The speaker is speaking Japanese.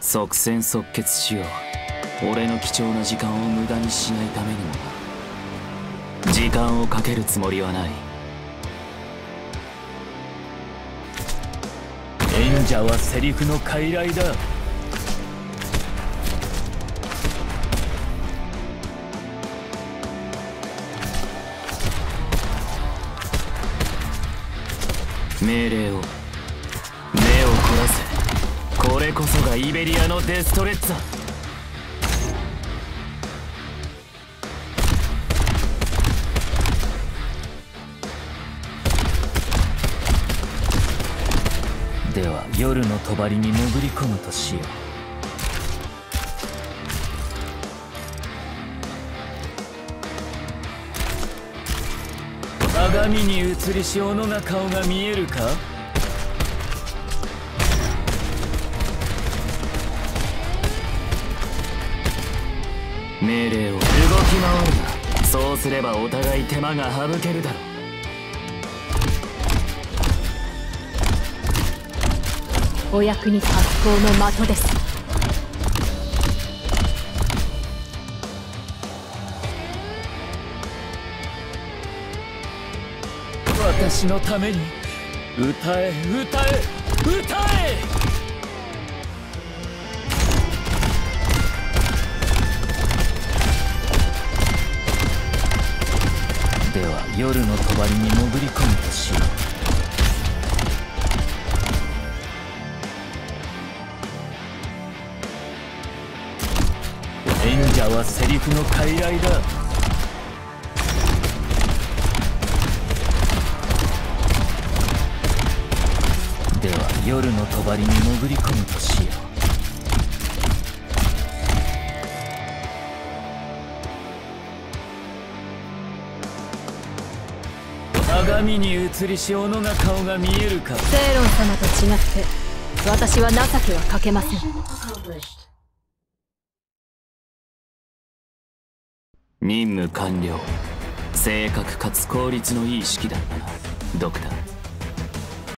即戦即決しよう。俺の貴重な時間を無駄にしないためにもな。時間をかけるつもりはない。 演者はセリフの傀儡だ。 命令を。目を凝らせ。これこそがイベリアのデストレッツァ。 では夜の帳に潜り込むとしよう。鏡に映りし斧が顔が見えるか。 命令を。動き回るな。そうすればお互い手間が省けるだろう。 お役に立つ方の的です。 私のために歌え歌え歌え。では夜の帳に潜り込むとしよう。演者はセリフの傀儡だ。では夜の帳に潜り込むとしよう。鏡に映りし斧が顔が見えるか。 セイロン様と違って私は情けはかけません。 任務完了。正確かつ効率のいい式だったな、ドクター。